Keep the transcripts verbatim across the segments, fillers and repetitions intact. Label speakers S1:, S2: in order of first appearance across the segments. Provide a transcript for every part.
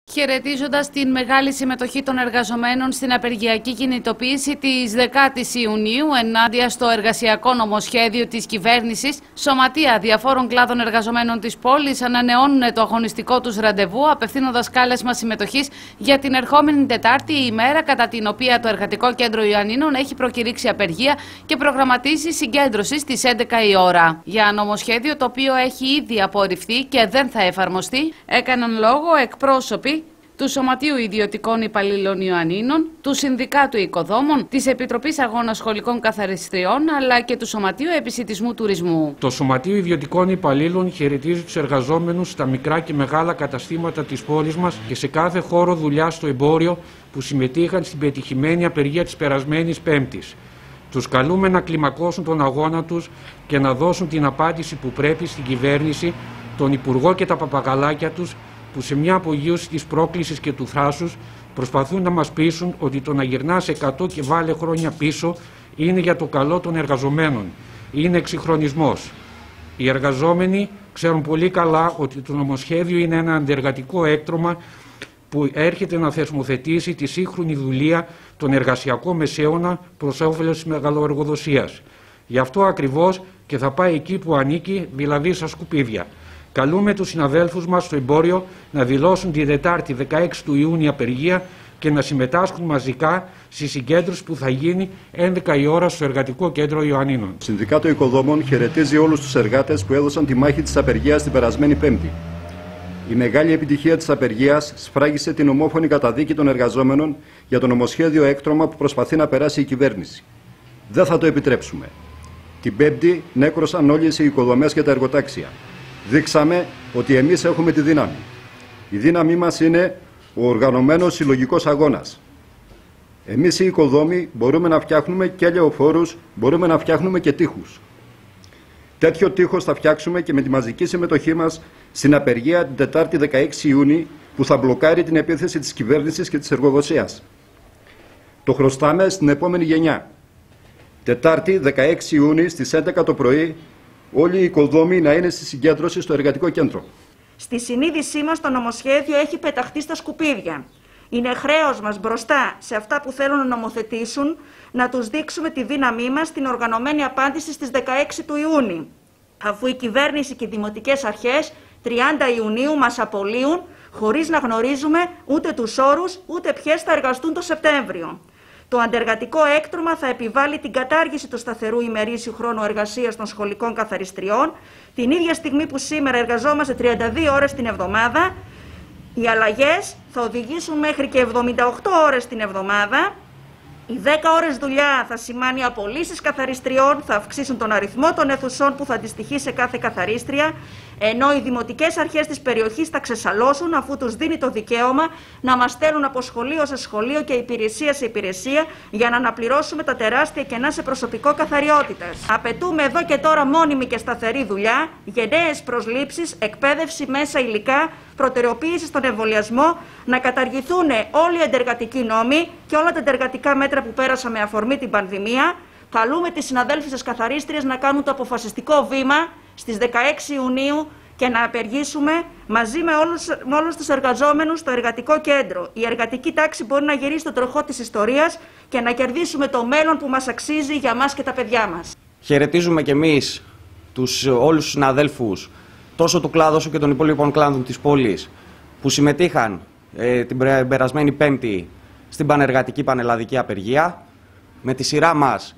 S1: Χαιρετίζοντας την μεγάλη συμμετοχή των εργαζομένων στην απεργιακή κινητοποίηση της δεκάτης Ιουνίου ενάντια στο εργασιακό νομοσχέδιο της κυβέρνησης, σωματεία διαφόρων κλάδων εργαζομένων της πόλης ανανεώνουν το αγωνιστικό τους ραντεβού, απευθύνοντας κάλεσμα συμμετοχής για την ερχόμενη Τετάρτη, η ημέρα κατά την οποία το Εργατικό Κέντρο Ιωαννίνων έχει προκηρύξει απεργία και προγραμματίσει συγκέντρωση στις έντεκα η ώρα. Για νομοσχέδιο το οποίο έχει ήδη απορριφθεί και δεν θα εφαρμοστεί, έκαναν λόγο εκπρόσωποι του Σωματείου Ιδιωτικών Υπαλλήλων Ιωαννίνων, του Συνδικάτου Οικοδόμων, της Επιτροπής Αγώνα Σχολικών Καθαριστριών, αλλά και του Σωματείου Επισιτισμού Τουρισμού.
S2: Το Σωματείο Ιδιωτικών Υπαλλήλων χαιρετίζει τους εργαζόμενους στα μικρά και μεγάλα καταστήματα της πόλης μας και σε κάθε χώρο δουλειά στο εμπόριο που συμμετείχαν στην πετυχημένη απεργία της περασμένης Πέμπτης. Τους καλούμε να κλιμακώσουν τον αγώνα τους και να δώσουν την απάντηση που πρέπει στην κυβέρνηση, τον Υπουργό και τα παπαγαλάκια τους, που σε μια απογείωση της πρόκλησης και του θράσους προσπαθούν να μας πείσουν ότι το να γυρνάς εκατό και βάλε χρόνια πίσω είναι για το καλό των εργαζομένων. Είναι εξυγχρονισμός. Οι εργαζόμενοι ξέρουν πολύ καλά ότι το νομοσχέδιο είναι ένα αντεργατικό έκτρωμα που έρχεται να θεσμοθετήσει τη σύγχρονη δουλεία των εργασιακών μεσαίωνα προς όφελος της μεγαλοεργοδοσίας. Γι' αυτό ακριβώς και θα πάει εκεί που ανήκει, δηλαδή στα σκουπίδια. Καλούμε τους συναδέλφους μας στο εμπόριο να δηλώσουν τη Δετάρτη δεκαέξι του Ιούνιου απεργία και να συμμετάσχουν μαζικά στη συγκέντρωση που θα γίνει έντεκα η ώρα στο Εργατικό Κέντρο Ιωαννίνων.
S3: Το Συνδικάτο Οικοδόμων χαιρετίζει όλους τους εργάτες που έδωσαν τη μάχη της απεργίας την περασμένη Πέμπτη. Η μεγάλη επιτυχία της απεργίας σφράγισε την ομόφωνη καταδίκη των εργαζόμενων για το νομοσχέδιο έκτρωμα που προσπαθεί να περάσει η κυβέρνηση. Δεν θα το επιτρέψουμε. Την Πέμπτη νέκρωσαν όλες οι οικοδομές και τα εργοτάξια. Δείξαμε ότι εμείς έχουμε τη δύναμη. Η δύναμή μας είναι ο οργανωμένος συλλογικός αγώνας. Εμείς οι οικοδόμοι μπορούμε να φτιάχνουμε και λεωφόρους, μπορούμε να φτιάχνουμε και τείχους. Τέτοιο τείχος θα φτιάξουμε και με τη μαζική συμμετοχή μας στην απεργία την Τετάρτη δεκαέξι Ιουνίου που θα μπλοκάρει την επίθεση της κυβέρνησης και της εργοδοσίας. Το χρωστάμε στην επόμενη γενιά. Τετάρτη δεκαέξι Ιουνίου στις έντεκα το πρωί όλοι οι οικοδόμοι να είναι στη συγκέντρωση στο Εργατικό Κέντρο.
S4: Στη συνείδησή μας το νομοσχέδιο έχει πεταχτεί στα σκουπίδια. Είναι χρέος μας μπροστά σε αυτά που θέλουν να νομοθετήσουν να τους δείξουμε τη δύναμή μας στην οργανωμένη απάντηση στις δεκαέξι του Ιούνιου. Αφού η κυβέρνηση και οι δημοτικές αρχές τριάντα Ιουνίου μας απολύουν χωρίς να γνωρίζουμε ούτε τους όρους ούτε ποιες θα εργαστούν το Σεπτέμβριο. Το αντεργατικό έκτρωμα θα επιβάλλει την κατάργηση του σταθερού ημερήσιου χρόνου εργασίας των σχολικών καθαριστριών, την ίδια στιγμή που σήμερα εργαζόμαστε τριάντα δύο ώρες την εβδομάδα. Οι αλλαγές θα οδηγήσουν μέχρι και εβδομήντα οκτώ ώρες την εβδομάδα. Οι δέκα ώρες δουλειά θα σημάνει απολύσεις καθαριστριών, θα αυξήσουν τον αριθμό των αιθουσών που θα αντιστοιχεί σε κάθε καθαρίστρια, ενώ οι δημοτικές αρχές της περιοχής θα ξεσαλώσουν αφού τους δίνει το δικαίωμα να μας στέλνουν από σχολείο σε σχολείο και υπηρεσία σε υπηρεσία για να αναπληρώσουμε τα τεράστια κενά σε προσωπικό καθαριότητας. Απαιτούμε εδώ και τώρα μόνιμη και σταθερή δουλειά, γενναίες προσλήψεις, εκπαίδευση, μέσα υλικά, προτεραιοποίηση στον εμβολιασμό, να καταργηθούν όλοι οι εντεργατικοί νόμοι και όλα τα εντεργατικά μέτρα που πέρασαν με αφορμή την πανδημία. Καλούμε τις συναδέλφισες καθαρίστριες να κάνουν το αποφασιστικό βήμα στις δεκαέξι Ιουνίου και να απεργήσουμε μαζί με όλους, με όλους τους εργαζόμενους στο Εργατικό Κέντρο. Η εργατική τάξη μπορεί να γυρίσει στον τροχό της ιστορίας και να κερδίσουμε το μέλλον που μας αξίζει για μας και τα παιδιά μας.
S5: Χαιρετίζουμε και εμείς τους, όλους τους συναδέλφους τόσο του κλάδου όσο και των υπόλοιπων κλάδων της πόλης που συμμετείχαν ε, την περασμένη Πέμπτη στην πανεργατική πανελλαδική απεργία. Με τη σειρά μας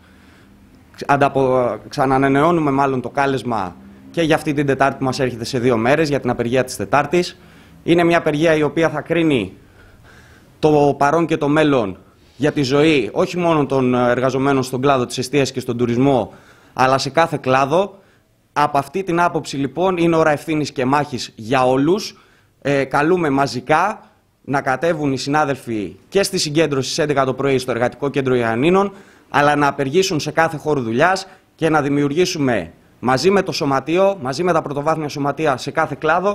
S5: ανταπο... ξανανανεώνουμε μάλλον το κάλεσμα και για αυτή την Τετάρτη που μας έρχεται σε δύο μέρες για την απεργία της Τετάρτης. Είναι μια απεργία η οποία θα κρίνει το παρόν και το μέλλον για τη ζωή όχι μόνο των εργαζομένων στον κλάδο της εστίασης και στον τουρισμό, αλλά σε κάθε κλάδο. Από αυτή την άποψη λοιπόν είναι ώρα ευθύνης και μάχης για όλους. Ε, καλούμε μαζικά να κατέβουν οι συνάδελφοι και στη συγκέντρωση στις έντεκα το πρωί στο Εργατικό Κέντρο Ιωαννίνων, αλλά να απεργήσουν σε κάθε χώρο δουλειάς και να δημιουργήσουμε μαζί με το σωματείο, μαζί με τα πρωτοβάθμια σωματεία σε κάθε κλάδο,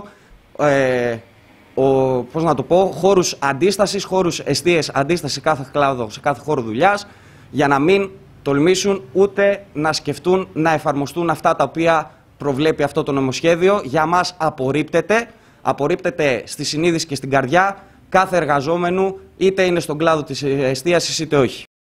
S5: ε, ο, πώς να το πω, χώρους αντίστασης, χώρους εστίες αντίστασης σε κάθε κλάδο, σε κάθε χώρο δουλειάς, για να μην τολμήσουν ούτε να σκεφτούν να εφαρμοστούν αυτά τα οποία προβλέπει αυτό το νομοσχέδιο. Για μας απορρίπτεται, απορρίπτεται στη συνείδηση και στην καρδιά κάθε εργαζόμενου, είτε είναι στον κλάδο της εστίασης είτε όχι.